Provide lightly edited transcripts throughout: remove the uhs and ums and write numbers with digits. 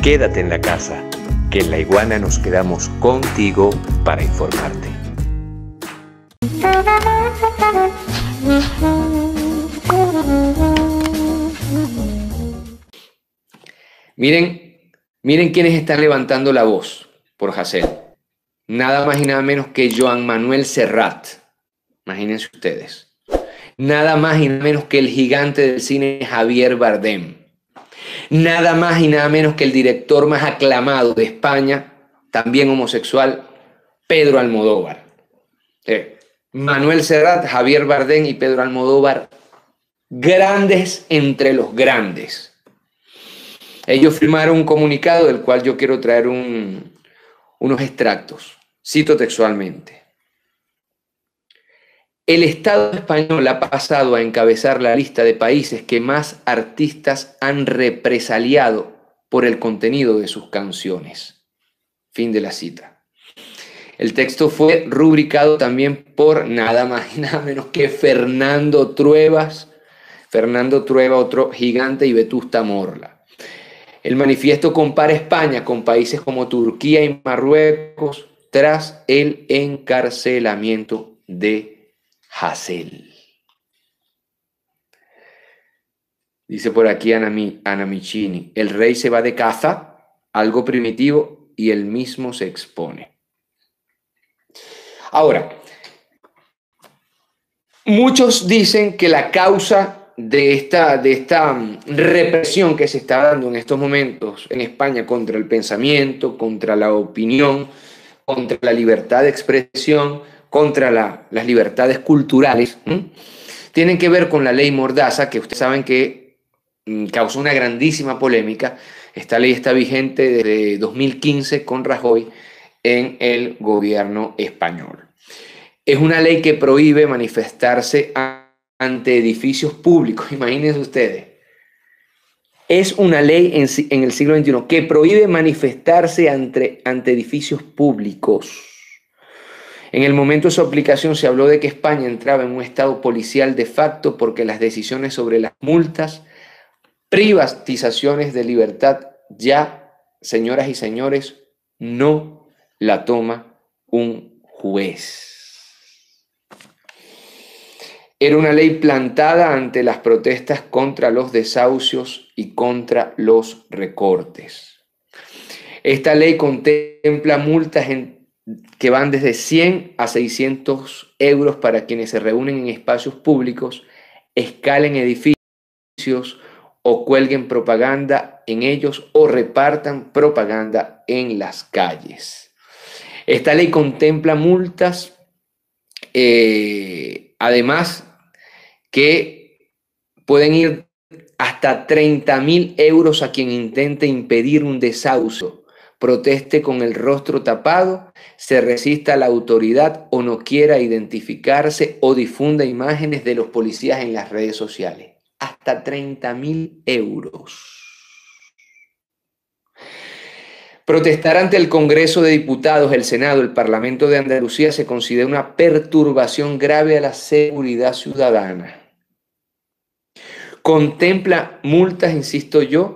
Quédate en la casa, que en La Iguana nos quedamos contigo para informarte. Miren quiénes están levantando la voz por Hasél. Nada más y nada menos que Joan Manuel Serrat. Imagínense ustedes. Nada más y nada menos que el gigante del cine Javier Bardem. Nada más y nada menos que el director más aclamado de España, también homosexual, Pedro Almodóvar. Manuel Serrat, Javier Bardem y Pedro Almodóvar, grandes entre los grandes. Ellos firmaron un comunicado del cual yo quiero traer unos extractos. Cito textualmente. El Estado español ha pasado a encabezar la lista de países que más artistas han represaliado por el contenido de sus canciones. Fin de la cita. El texto fue rubricado también por nada más y nada menos que Fernando Trueba, otro gigante, y Vetusta Morla. El manifiesto compara España con países como Turquía y Marruecos tras el encarcelamiento de Hasél. Dice por aquí Ana Micini, el rey se va de caza, algo primitivo, y él mismo se expone. Ahora, muchos dicen que la causa de esta represión que se está dando en estos momentos en España contra el pensamiento, contra la opinión, contra la libertad de expresión, contra las libertades culturales, tienen que ver con la ley Mordaza, que ustedes saben que causó una grandísima polémica. Esta ley está vigente desde 2015 con Rajoy en el gobierno español. Es una ley que prohíbe manifestarse ante edificios públicos, imagínense ustedes. Es una ley en el siglo XXI que prohíbe manifestarse ante edificios públicos. En el momento de su aplicación se habló de que España entraba en un estado policial de facto porque las decisiones sobre las multas, privatizaciones de libertad, ya, señoras y señores, no la toma un juez. Era una ley plantada ante las protestas contra los desahucios y contra los recortes. Esta ley contempla multas que van desde 100 a 600 euros para quienes se reúnen en espacios públicos, escalen edificios o cuelguen propaganda en ellos o repartan propaganda en las calles. Esta ley contempla multas, además, que pueden ir hasta 30.000 euros a quien intente impedir un desahucio, proteste con el rostro tapado, se resista a la autoridad o no quiera identificarse o difunda imágenes de los policías en las redes sociales. Hasta 30.000 euros. Protestar ante el Congreso de Diputados, el Senado, el Parlamento de Andalucía se considera una perturbación grave a la seguridad ciudadana. Contempla multas, insisto yo,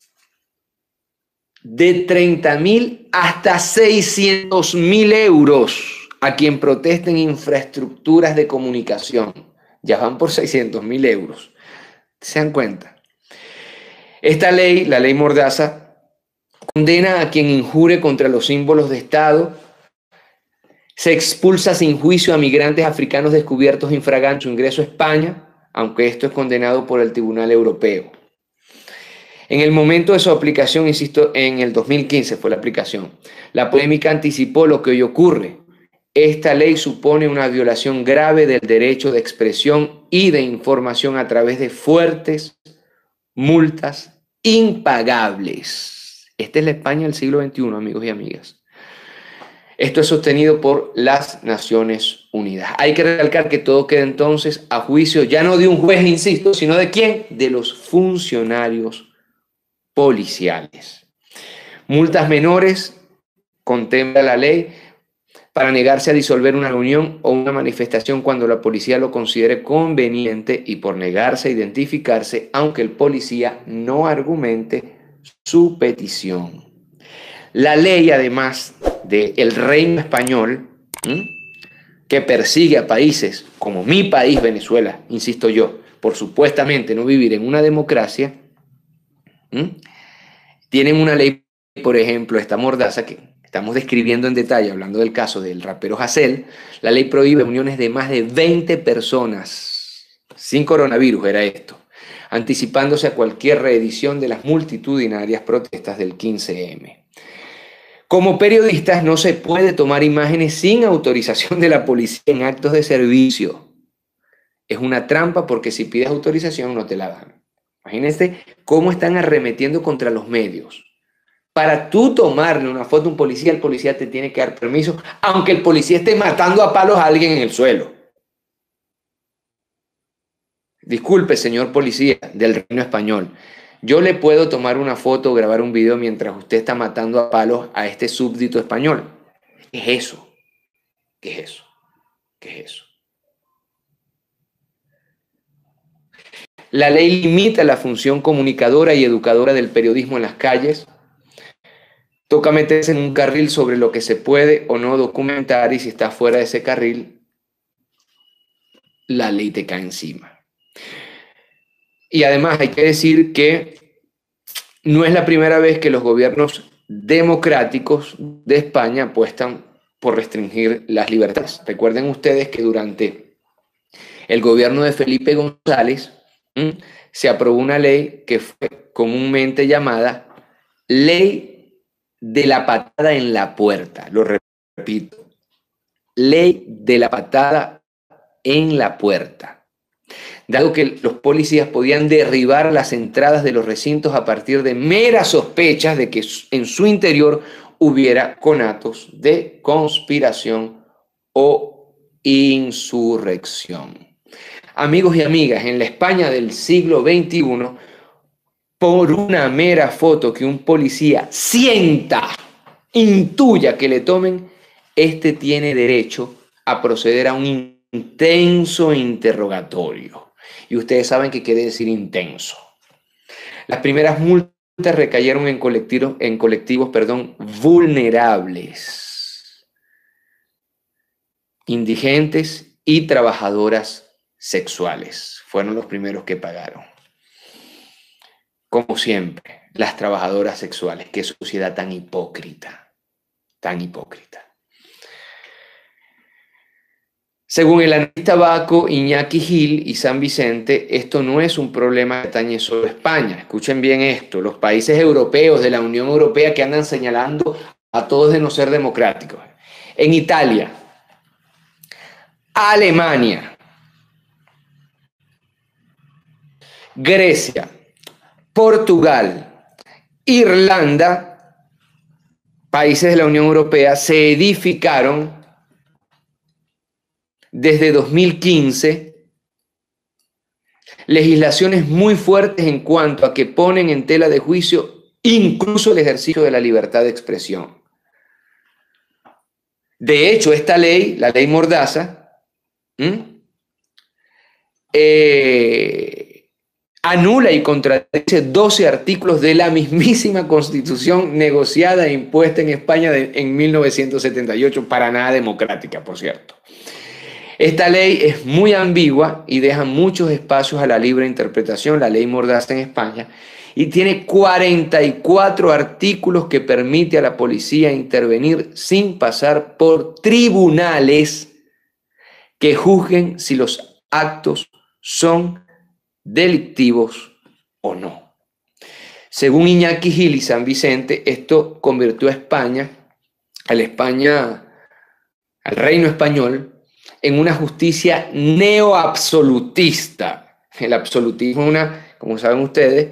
de 30.000 hasta 600.000 euros a quien proteste en infraestructuras de comunicación. Ya van por 600.000 euros. ¿Se dan cuenta? Esta ley, la ley Mordaza, condena a quien injure contra los símbolos de Estado, se expulsa sin juicio a migrantes africanos descubiertos infragante su ingreso a España, aunque esto es condenado por el Tribunal Europeo. En el momento de su aplicación, insisto, en el 2015 fue la aplicación, la polémica anticipó lo que hoy ocurre. Esta ley supone una violación grave del derecho de expresión y de información a través de fuertes multas impagables. Esta es la España del siglo XXI, amigos y amigas. Esto es sostenido por las Naciones Unidas. Hay que recalcar que todo queda entonces a juicio ya no de un juez, insisto, sino de ¿quién? De los funcionarios policiales. Multas menores contempla la ley para negarse a disolver una reunión o una manifestación cuando la policía lo considere conveniente y por negarse a identificarse, aunque el policía no argumente su petición. La ley, además del Reino Español, que persigue a países como mi país, Venezuela, insisto yo, por supuestamente no vivir en una democracia, tienen una ley, por ejemplo, esta mordaza que estamos describiendo en detalle, hablando del caso del rapero Hassel. La ley prohíbe uniones de más de 20 personas, sin coronavirus era esto, anticipándose a cualquier reedición de las multitudinarias protestas del 15M. Como periodistas no se puede tomar imágenes sin autorización de la policía en actos de servicio. Es una trampa porque si pides autorización no te la dan. Imagínense cómo están arremetiendo contra los medios. Para tú tomarle una foto a un policía, el policía te tiene que dar permiso, aunque el policía esté matando a palos a alguien en el suelo. Disculpe, señor policía del Reino Español. Yo le puedo tomar una foto o grabar un video mientras usted está matando a palos a este súbdito español. ¿Qué es eso? ¿Qué es eso? ¿Qué es eso? La ley limita la función comunicadora y educadora del periodismo en las calles. Toca meterse en un carril sobre lo que se puede o no documentar y si está fuera de ese carril, la ley te cae encima. Y además hay que decir que no es la primera vez que los gobiernos democráticos de España apuestan por restringir las libertades. Recuerden ustedes que durante el gobierno de Felipe González se aprobó una ley que fue comúnmente llamada Ley de la Patada en la Puerta. Lo repito, Ley de la Patada en la Puerta. Dado que los policías podían derribar las entradas de los recintos a partir de meras sospechas de que en su interior hubiera conatos de conspiración o insurrección. Amigos y amigas, en la España del siglo XXI, por una mera foto que un policía sienta, intuya que le tomen, este tiene derecho a proceder a un intenso interrogatorio. Y ustedes saben qué quiere decir intenso. Las primeras multas recayeron en colectivos vulnerables, indigentes y trabajadoras sexuales. Fueron los primeros que pagaron. Como siempre, las trabajadoras sexuales. Qué sociedad tan hipócrita, tan hipócrita. Según el analista Baco, Iñaki Gil y San Vicente, esto no es un problema que atañe solo a España. Escuchen bien esto, los países europeos de la Unión Europea que andan señalando a todos de no ser democráticos. En Italia, Alemania, Grecia, Portugal, Irlanda, países de la Unión Europea, se edificaron desde 2015 legislaciones muy fuertes en cuanto a que ponen en tela de juicio incluso el ejercicio de la libertad de expresión. De hecho, esta ley, la ley Mordaza, anula y contradice 12 artículos de la mismísima Constitución negociada e impuesta en España en 1978, para nada democrática, por cierto. Esta ley es muy ambigua y deja muchos espacios a la libre interpretación, la ley Mordaza en España, y tiene 44 artículos que permite a la policía intervenir sin pasar por tribunales que juzguen si los actos son delictivos o no. Según Iñaki Gil y San Vicente, esto convirtió a España, al Reino Español, en una justicia neoabsolutista. El absolutismo es como saben ustedes,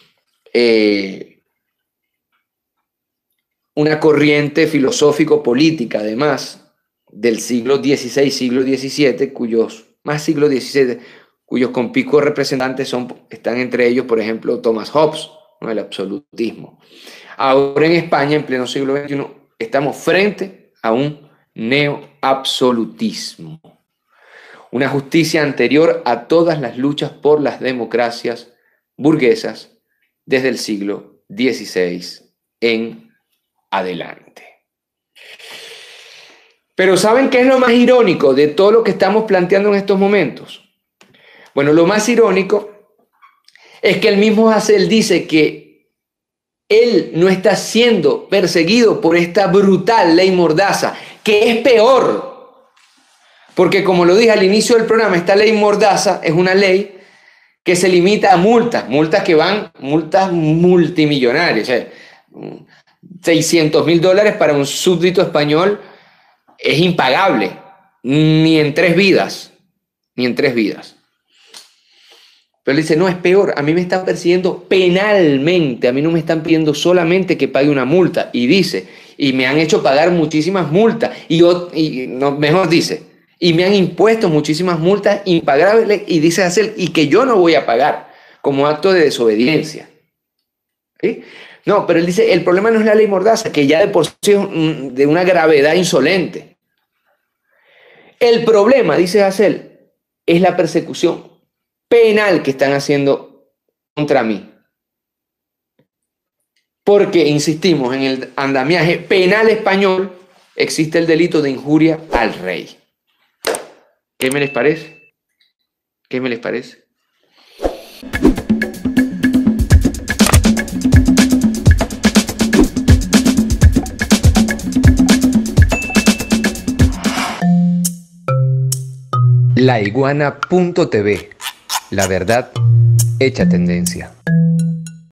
una corriente filosófico-política, además, del siglo XVI, siglo XVII, cuyos conspicuos representantes están entre ellos, por ejemplo, Thomas Hobbes, ¿no? El absolutismo. Ahora en España, en pleno siglo XXI, estamos frente a un neoabsolutismo, una justicia anterior a todas las luchas por las democracias burguesas desde el siglo 16 en adelante. Pero ¿saben qué es lo más irónico de todo lo que estamos planteando en estos momentos? Bueno, lo más irónico es que el mismo Hasél dice que él no está siendo perseguido por esta brutal ley Mordaza, que es peor. Porque como lo dije al inicio del programa, esta ley Mordaza es una ley que se limita a multas multimillonarias. O sea, $600.000 para un súbdito español es impagable, ni en 3 vidas. Pero él dice, no, es peor, a mí me están persiguiendo penalmente, a mí no me están pidiendo solamente que pague una multa. Y dice, y me han hecho pagar muchísimas multas, y me han impuesto muchísimas multas impagables, y dice Hasél, y que yo no voy a pagar como acto de desobediencia. ¿Sí? No, pero él dice, el problema no es la ley Mordaza, que ya de por sí es de una gravedad insolente. El problema, dice Hasél, es la persecución penal que están haciendo contra mí. Porque, insistimos, en el andamiaje penal español existe el delito de injuria al rey. ¿Qué me les parece? ¿Qué me les parece? Laiguana.tv, la verdad hecha tendencia.